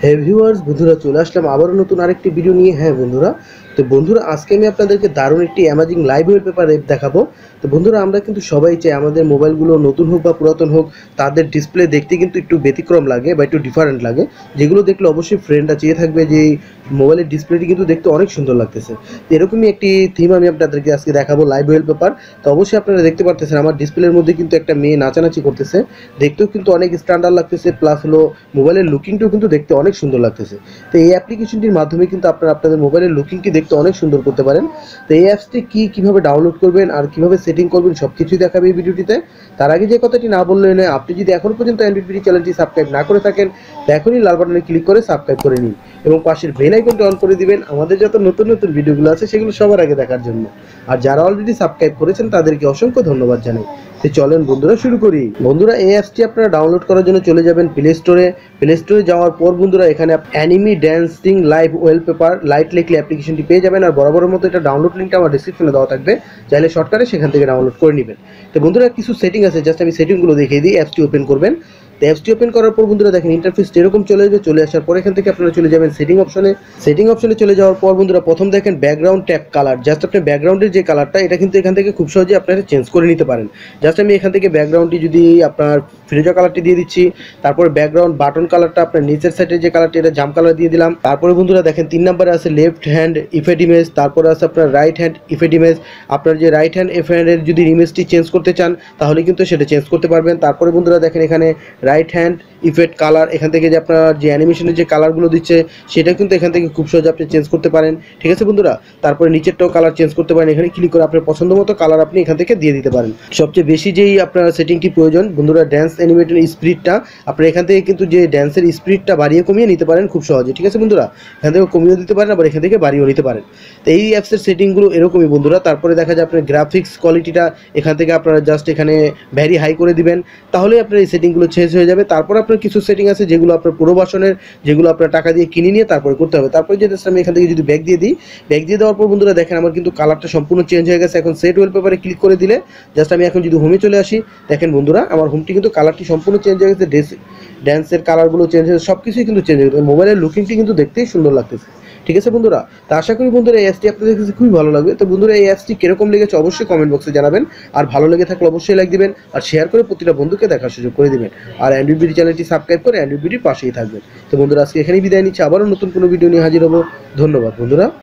হ্যাঁ ভিউয়ার্স, বন্ধুরা চলে আসলাম আবারও নতুন আরেকটি ভিডিও নিয়ে। হ্যাঁ বন্ধুরা, তো বন্ধুরা আজকে আমি আপনাদেরকে দারুণ একটি অ্যামাজিং লাইভ ওয়ালপেপার অ্যাপ দেখাবো। তো বন্ধুরা আমরা কিন্তু সবাই চাই আমাদের মোবাইলগুলো নতুন হোক বা পুরাতন হোক, তাদের ডিসপ্লে দেখতে কিন্তু একটু ব্যতিক্রম লাগে বা একটু ডিফারেন্ট লাগে, যেগুলো দেখলে অবশ্যই ফ্রেন্ডরা চেয়ে থাকবে যে এই মোবাইলের ডিসপ্লেটি কিন্তু দেখতে অনেক সুন্দর লাগতেছে। তো এরকমই একটি থিম আমি আপনাদেরকে আজকে দেখাবো, লাইভ ওয়ালপেপার। তো অবশ্যই আপনারা দেখতে পারতেছেন আমার ডিসপ্লের মধ্যে কিন্তু একটা মেয়ে নাচানাচি করতেছে, দেখতেও কিন্তু অনেক স্ট্যান্ডার্ড লাগতেছে, প্লাস হলো মোবাইলের লুকিংটাও কিন্তু দেখতে অনেক সুন্দর লাগতেছে। তো এই অ্যাপ্লিকেশনটির মাধ্যমে কিন্তু আপনারা আপনাদের মোবাইলের লুকিংকে দেখতে অনেক সুন্দর করতে পারেন। তো এই অ্যাপসটি কীভাবে ডাউনলোড করবেন আর কীভাবে সেটিং করবেন সব কিছুই দেখাবে এই ভিডিওটিতে। তার আগে যে কথাটি না বললে নয়, আপনি যদি এখনও পর্যন্ত অ্যান্ড্রয়েড বিডি চ্যানেলটি সাবস্ক্রাইব না করে থাকেন, তো এখনই লাল বাটনে ক্লিক করে সাবস্ক্রাইব করে নিন এবং পাশের বেল আইকনটি অন করে দিবেন আমাদের যত নতুন নতুন ভিডিওগুলো আছে সেগুলো সবার আগে দেখার জন্য। আর যারা অলরেডি সাবস্ক্রাইব করেছেন তাদেরকে অসংখ্য ধন্যবাদ জানাই। তো চলেন বন্ধুরা শুরু করি। বন্ধুরা এই অ্যাপসটি আপনারা ডাউনলোড করার জন্য চলে যাবেন প্লে স্টোরে। প্লে স্টোরে যাওয়ার পর বন্ধুরা এখানে anime dancing live wallpaper lite লিখলে অ্যাপ্লিকেশনটি পেয়ে যাবেন। আর বরাবরের মতো এটা ডাউনলোড লিঙ্কটা আমার ডিসক্রিপশনে দেওয়া থাকবে, চাইলে শর্টকাটে সেখান থেকে ডাউনলোড করে নেবেন। তো বন্ধুরা কিছু সেটিং আছে, জাস্ট আমি সেটিংগুলো দেখিয়ে দিই। অ্যাপসটি ওপেন করবেন। তো অ্যাপসটি ওপেন করার পর বন্ধুরা দেখেন ইন্টারফেস এরকম চলে আসবে। চলে আসার পর এখান থেকে আপনারা চলে যাবেন সেটিং অপশনে। সেটিং অপশনে চলে যাওয়ার পর বন্ধুরা প্রথম দেখেন ব্যাকগ্রাউন্ড ট্যাপ কালার। জাস্ট আপনি ব্যাকগ্রাউন্ডের যে কালারটা এটা কিন্তু এখান থেকে খুব সহজে আপনারা চেঞ্জ করে নিতে পারেন। জাস্ট আমি এখান থেকে ব্যাকগ্রাউন্ডটি যদি আপনার ফিরোজা কালারটি দিয়ে দিচ্ছি, তারপর ব্যাকগ্রাউন্ড বাটন কালারটা আপনার নিচের সাইডে যে কালারটি এটা জাম কালার দিয়ে দিলাম। তারপরে বন্ধুরা দেখেন 3 নম্বরে আছে লেফট হ্যান্ড ইফেক্ট ইমেজ, তারপরে আছে আপনার রাইট হ্যান্ড ইফেক্ট ইমেজ। আপনার যে রাইট হ্যান্ড ইফেক্টের যদি ইমেজটি চেঞ্জ করতে চান তাহলে কিন্তু সেটা চেঞ্জ করতে পারবেন। তারপরে বন্ধুরা দেখেন এখানে রাইট হ্যান্ড ইফেক্ট কালার, এখান থেকে যে আপনার যে অ্যানিমেশনের যে কালারগুলো দিচ্ছে সেটা কিন্তু এখান থেকে খুব সহজে আপনি চেঞ্জ করতে পারেন। ঠিক আছে বন্ধুরা, তারপরে নিচেরটাও কালার চেঞ্জ করতে পারেন। এখানে ক্লিক করে আপনার পছন্দ মতো কালার আপনি এখান থেকে দিয়ে দিতে পারেন। সবচেয়ে বেশি যেই আপনার সেটিংটি প্রয়োজন বন্ধুরা, ড্যান্স অ্যানিমেটের স্পিডটা, আপনার এখান থেকে কিন্তু যে ড্যান্সের স্পিডটা বাড়িয়ে কমিয়ে নিতে পারেন খুব সহজে। ঠিক আছে বন্ধুরা, এখান থেকে কমিয়েও দিতে পারেন, আবার এখান থেকে বাড়িয়েও নিতে পারেন। তো এই অ্যাপসের সেটিংগুলো এরকমই বন্ধুরা। তারপরে দেখা যায় আপনার গ্রাফিক্স কোয়ালিটিটা এখান থেকে আপনারা জাস্ট এখানে ভ্যারি হাই করে দিবেন, তাহলে আপনার এই সেটিংগুলো চেঞ্জ হয়ে যাবে। তারপর আপনার কিছু সেটিং আছে যেগুলো আপনার পুরো ভার্সনের, যেগুলো আপনার টাকা দিয়ে কিনে নিয়ে তারপরে করতে হবে। তারপরে যেটা আমি এখান থেকে যদি ব্যাক দিয়ে দিই, ব্যাক দিয়ে দেওয়ার পর বন্ধুরা দেখেন আমার কিন্তু কালারটা সম্পূর্ণ চেঞ্জ হয়ে গেছে। এখন সেট ওয়ালপেপারে ক্লিক করে দিলে জাস্ট আমি এখন যদি হোমে চলে আসি, দেখেন বন্ধুরা আমার হোমটি কিন্তু কালারটি সম্পূর্ণ চেঞ্জ হয়ে গেছে, ড্যান্সের কালারগুলো চেঞ্জ হয়েছে, সব কিছুই কিন্তু চেঞ্জ হয়ে গেছে। মোবাইলের লুকিংটি কিন্তু দেখতেই সুন্দর লাগতেছে। ঠিক আছে বন্ধুরা, তা আশা করি বন্ধুরা এই অ্যাপসটি আপনাদের কাছে খুবই ভালো লাগবে। তো বন্ধুরা এই অ্যাপসটি কীরকম লেগেছে অবশ্যই কমেন্ট বক্সে জানাবেন। আর ভালো লেগে থাকলে অবশ্যই লাইক দিবেন আর শেয়ার করে প্রতিটা বন্ধুকে দেখার সুযোগ করে দিবেন। আর অ্যান্ড্রয়েড বিডি চ্যানেলটি সাবস্ক্রাইব করে অ্যান্ড্রয়েড বিডির পাশেই থাকবেন। তো বন্ধুরা আজকে এখানেই বিদায় নিচ্ছি, আবারও নতুন কোনো ভিডিও নিয়ে হাজির হবো। ধন্যবাদ বন্ধুরা।